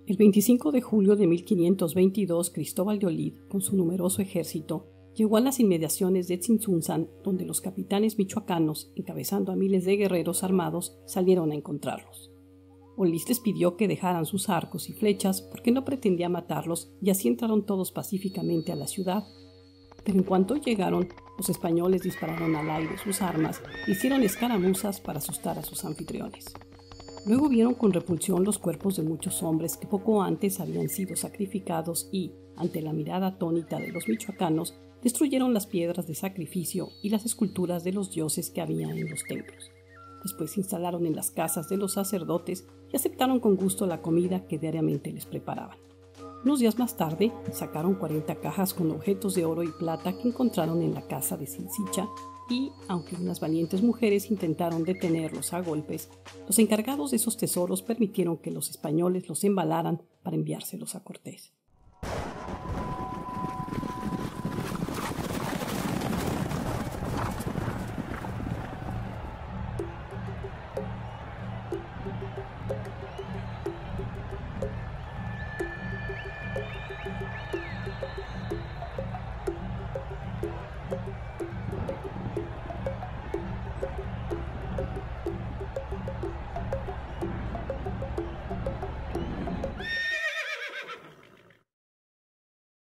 El 25 de julio de 1522, Cristóbal de Olid, con su numeroso ejército, llegó a las inmediaciones de Tzintzuntzan, donde los capitanes michoacanos, encabezando a miles de guerreros armados, salieron a encontrarlos. Olid les pidió que dejaran sus arcos y flechas porque no pretendía matarlos, y así entraron todos pacíficamente a la ciudad. Pero en cuanto llegaron, los españoles dispararon al aire sus armas e hicieron escaramuzas para asustar a sus anfitriones. Luego vieron con repulsión los cuerpos de muchos hombres que poco antes habían sido sacrificados y, ante la mirada atónita de los michoacanos, destruyeron las piedras de sacrificio y las esculturas de los dioses que había en los templos. Después se instalaron en las casas de los sacerdotes y aceptaron con gusto la comida que diariamente les preparaban. Unos días más tarde, sacaron 40 cajas con objetos de oro y plata que encontraron en la casa de Sinsicha y, aunque unas valientes mujeres intentaron detenerlos a golpes, los encargados de esos tesoros permitieron que los españoles los embalaran para enviárselos a Cortés.